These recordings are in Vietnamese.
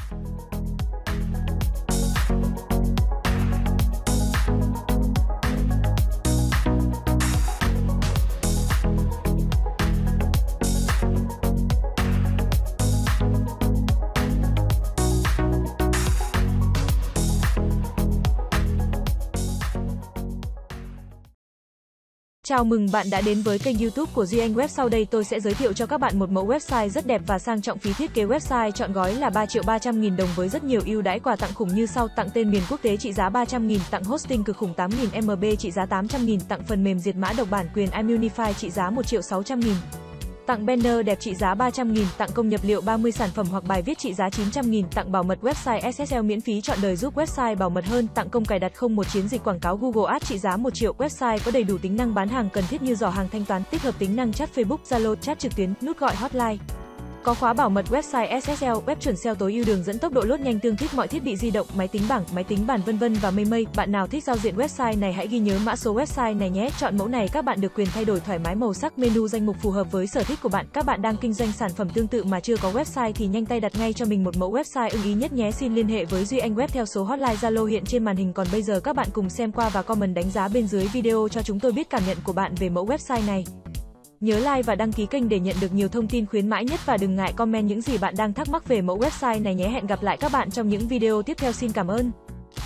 Chào mừng bạn đã đến với kênh YouTube của Duy Anh Web. Sau đây tôi sẽ giới thiệu cho các bạn một mẫu website rất đẹp và sang trọng. Phí thiết kế website chọn gói là 3.300.000 đồng với rất nhiều ưu đãi quà tặng khủng như sau: tặng tên miền quốc tế trị giá 300.000, tặng hosting cực khủng 8.000 MB trị giá 800.000, tặng phần mềm diệt mã độc bản quyền Immunify trị giá 1.600.000. Tặng banner đẹp trị giá 300.000, tặng công nhập liệu 30 sản phẩm hoặc bài viết trị giá 900.000, tặng bảo mật website SSL miễn phí trọn đời giúp website bảo mật hơn, tặng công cài đặt 01 chiến dịch quảng cáo Google Ads trị giá 1 triệu. Website có đầy đủ tính năng bán hàng cần thiết như giỏ hàng thanh toán, tích hợp tính năng chat Facebook, Zalo, chat trực tuyến, nút gọi hotline. Có khóa bảo mật website SSL, web chuẩn SEO tối ưu, đường dẫn tốc độ lốt nhanh, tương thích mọi thiết bị di động, máy tính bảng vân vân và mây. Bạn nào thích giao diện website này hãy ghi nhớ mã số website này nhé. Chọn mẫu này các bạn được quyền thay đổi thoải mái màu sắc, menu, danh mục phù hợp với sở thích của bạn. Các bạn đang kinh doanh sản phẩm tương tự mà chưa có website thì nhanh tay đặt ngay cho mình một mẫu website ưng ý nhất nhé. Xin liên hệ với Duy Anh Web theo số hotline Zalo hiện trên màn hình. Còn bây giờ các bạn cùng xem qua và comment đánh giá bên dưới video cho chúng tôi biết cảm nhận của bạn về mẫu website này. Nhớ like và đăng ký kênh để nhận được nhiều thông tin khuyến mãi nhất và đừng ngại comment những gì bạn đang thắc mắc về mẫu website này nhé. Hẹn gặp lại các bạn trong những video tiếp theo. Xin cảm ơn.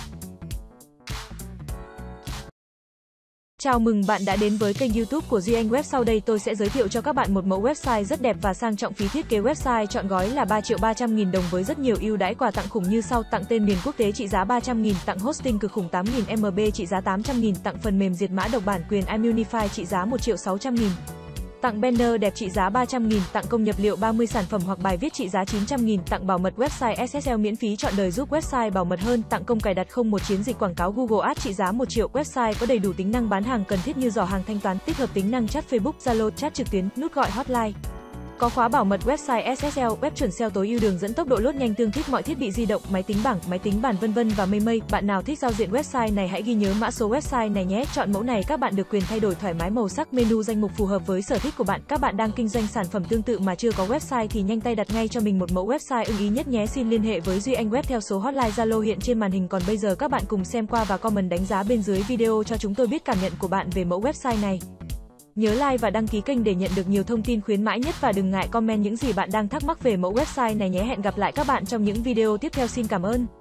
Chào mừng bạn đã đến với kênh YouTube của Duy Anh Web. Sau đây tôi sẽ giới thiệu cho các bạn một mẫu website rất đẹp và sang trọng. Phí thiết kế website chọn gói là 3.300.000 đồng với rất nhiều ưu đãi quà tặng khủng như sau: tặng tên miền quốc tế trị giá 300.000, tặng hosting cực khủng 8.000 MB trị giá 800.000, tặng phần mềm diệt mã độc bản quyền Immunify trị giá 1.600.000. Tặng banner đẹp trị giá 300.000, tặng công nhập liệu 30 sản phẩm hoặc bài viết trị giá 900.000, tặng bảo mật website SSL miễn phí trọn đời giúp website bảo mật hơn, tặng công cài đặt 01 chiến dịch quảng cáo Google Ads trị giá 1 triệu. Website có đầy đủ tính năng bán hàng cần thiết như giỏ hàng thanh toán, tích hợp tính năng chat Facebook, Zalo, chat trực tuyến, nút gọi hotline. Có khóa bảo mật website SSL, web chuẩn SEO tối ưu, đường dẫn tốc độ lốt nhanh, tương thích mọi thiết bị di động, máy tính bảng vân vân và mây. Bạn nào thích giao diện website này hãy ghi nhớ mã số website này nhé. Chọn mẫu này các bạn được quyền thay đổi thoải mái màu sắc, menu, danh mục phù hợp với sở thích của bạn. Các bạn đang kinh doanh sản phẩm tương tự mà chưa có website thì nhanh tay đặt ngay cho mình một mẫu website ưng ý nhất nhé. Xin liên hệ với Duy Anh Web theo số hotline Zalo hiện trên màn hình. Còn bây giờ các bạn cùng xem qua và comment đánh giá bên dưới video cho chúng tôi biết cảm nhận của bạn về mẫu website này. Nhớ like và đăng ký kênh để nhận được nhiều thông tin khuyến mãi nhất và đừng ngại comment những gì bạn đang thắc mắc về mẫu website này nhé. Hẹn gặp lại các bạn trong những video tiếp theo. Xin cảm ơn.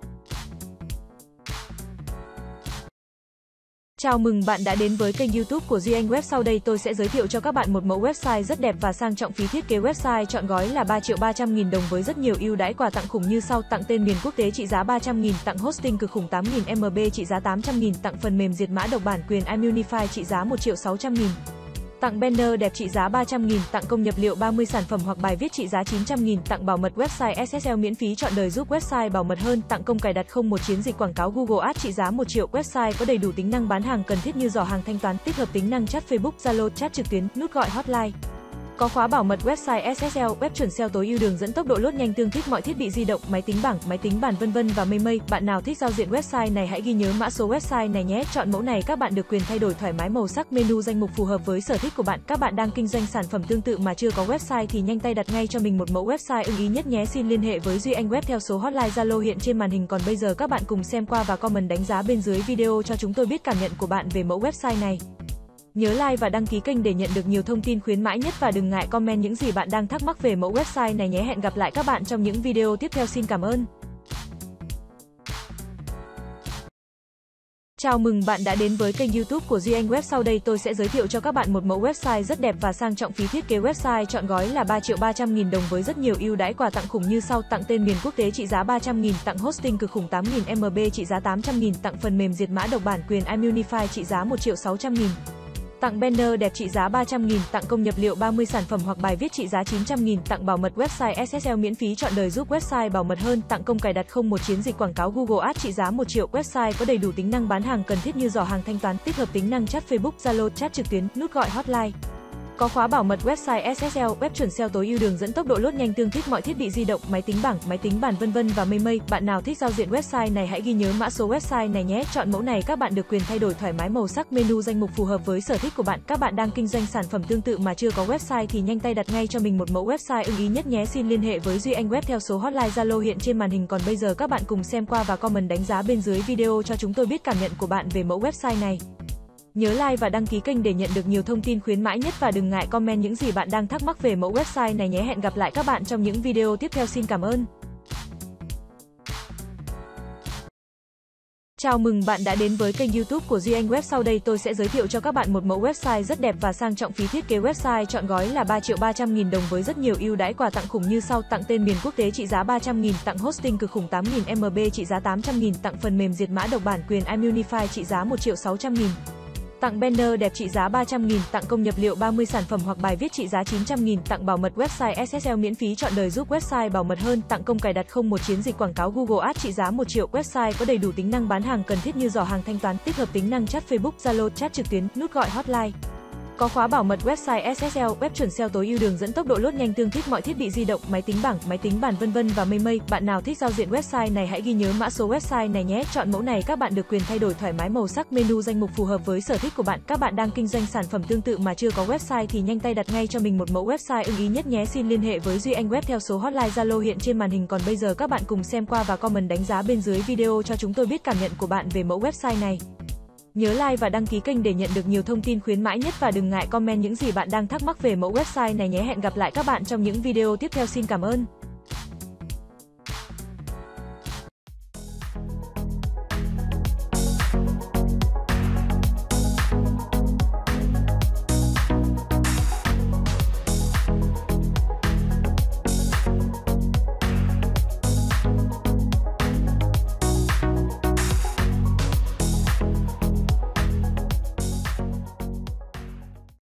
Chào mừng bạn đã đến với kênh YouTube của Duy Anh Web. Sau đây tôi sẽ giới thiệu cho các bạn một mẫu website rất đẹp và sang trọng. Phí thiết kế website chọn gói là 3.300.000 đồng với rất nhiều ưu đãi quà tặng khủng như sau: tặng tên miền quốc tế trị giá 300.000, tặng hosting cực khủng 8.000 MB trị giá 800.000, tặng phần mềm diệt mã độc bản quyền Immunify trị giá 1.600.000. Tặng banner đẹp trị giá 300.000, tặng công nhập liệu 30 sản phẩm hoặc bài viết trị giá 900.000, tặng bảo mật website SSL miễn phí trọn đời giúp website bảo mật hơn, tặng công cài đặt 01 chiến dịch quảng cáo Google Ads trị giá 1 triệu. Website có đầy đủ tính năng bán hàng cần thiết như giỏ hàng thanh toán, tích hợp tính năng chat Facebook, Zalo, chat trực tuyến, nút gọi hotline. Có khóa bảo mật website SSL, web chuẩn SEO tối ưu, đường dẫn tốc độ lốt nhanh, tương thích mọi thiết bị di động, máy tính bảng vân vân và mây. Bạn nào thích giao diện website này hãy ghi nhớ mã số website này nhé. Chọn mẫu này các bạn được quyền thay đổi thoải mái màu sắc, menu, danh mục phù hợp với sở thích của bạn. Các bạn đang kinh doanh sản phẩm tương tự mà chưa có website thì nhanh tay đặt ngay cho mình một mẫu website ưng ý nhất nhé. Xin liên hệ với Duy Anh Web theo số hotline Zalo hiện trên màn hình. Còn bây giờ các bạn cùng xem qua và comment đánh giá bên dưới video cho chúng tôi biết cảm nhận của bạn về mẫu website này. Nhớ like và đăng ký kênh để nhận được nhiều thông tin khuyến mãi nhất và đừng ngại comment những gì bạn đang thắc mắc về mẫu website này nhé. Hẹn gặp lại các bạn trong những video tiếp theo. Xin cảm ơn. Chào mừng bạn đã đến với kênh YouTube của Duy Anh Web. Sau đây tôi sẽ giới thiệu cho các bạn một mẫu website rất đẹp và sang trọng. Phí thiết kế website chọn gói là 3.300.000 đồng với rất nhiều ưu đãi quà tặng khủng như sau: tặng tên miền quốc tế trị giá 300.000, tặng hosting cực khủng 8.000 MB trị giá 800.000, tặng phần mềm diệt mã độc bản quyền Immunify trị giá 1.600.000. Tặng banner đẹp trị giá 300.000, tặng công nhập liệu 30 sản phẩm hoặc bài viết trị giá 900.000, tặng bảo mật website SSL miễn phí trọn đời giúp website bảo mật hơn, tặng công cài đặt 01 chiến dịch quảng cáo Google Ads trị giá 1 triệu. Website có đầy đủ tính năng bán hàng cần thiết như giỏ hàng thanh toán, tích hợp tính năng chat Facebook, Zalo, chat trực tuyến, nút gọi hotline. Có khóa bảo mật website SSL, web chuẩn SEO tối ưu, đường dẫn tốc độ load nhanh, tương thích mọi thiết bị di động, máy tính bảng, máy tính bàn vân vân và mây mây. Bạn nào thích giao diện website này hãy ghi nhớ mã số website này nhé. Chọn mẫu này các bạn được quyền thay đổi thoải mái màu sắc, menu, danh mục phù hợp với sở thích của bạn. Các bạn đang kinh doanh sản phẩm tương tự mà chưa có website thì nhanh tay đặt ngay cho mình một mẫu website ưng ý nhất nhé. Xin liên hệ với Duy Anh Web theo số hotline Zalo hiện trên màn hình. Còn bây giờ các bạn cùng xem qua và comment đánh giá bên dưới video cho chúng tôi biết cảm nhận của bạn về mẫu website này. Nhớ like và đăng ký kênh để nhận được nhiều thông tin khuyến mãi nhất và đừng ngại comment những gì bạn đang thắc mắc về mẫu website này nhé. Hẹn gặp lại các bạn trong những video tiếp theo. Xin cảm ơn. Chào mừng bạn đã đến với kênh YouTube của Duy Anh Web. Sau đây tôi sẽ giới thiệu cho các bạn một mẫu website rất đẹp và sang trọng. Phí thiết kế website chọn gói là 3.300.000 đồng với rất nhiều ưu đãi quà tặng khủng như sau: tặng tên miền quốc tế trị giá 300.000, tặng hosting cực khủng 8.000 MB trị giá 800.000, tặng phần mềm diệt mã độc bản quyền Immunify trị giá 1.600.000. Tặng banner đẹp trị giá 300.000, tặng công nhập liệu 30 sản phẩm hoặc bài viết trị giá 900.000, tặng bảo mật website SSL miễn phí trọn đời giúp website bảo mật hơn, tặng công cài đặt 01 chiến dịch quảng cáo Google Ads trị giá 1 triệu. Website có đầy đủ tính năng bán hàng cần thiết như giỏ hàng thanh toán, tích hợp tính năng chat Facebook, Zalo, chat trực tuyến, nút gọi hotline. Có khóa bảo mật website SSL, web chuẩn SEO tối ưu, đường dẫn tốc độ load nhanh, tương thích mọi thiết bị di động, máy tính bảng, máy tính bàn vân vân và mây mây. Bạn nào thích giao diện website này hãy ghi nhớ mã số website này nhé. Chọn mẫu này các bạn được quyền thay đổi thoải mái màu sắc, menu, danh mục phù hợp với sở thích của bạn. Các bạn đang kinh doanh sản phẩm tương tự mà chưa có website thì nhanh tay đặt ngay cho mình một mẫu website ưng ý nhất nhé. Xin liên hệ với Duy Anh Web theo số hotline Zalo hiện trên màn hình. Còn bây giờ các bạn cùng xem qua và comment đánh giá bên dưới video cho chúng tôi biết cảm nhận của bạn về mẫu website này. Nhớ like và đăng ký kênh để nhận được nhiều thông tin khuyến mãi nhất và đừng ngại comment những gì bạn đang thắc mắc về mẫu website này nhé. Hẹn gặp lại các bạn trong những video tiếp theo. Xin cảm ơn.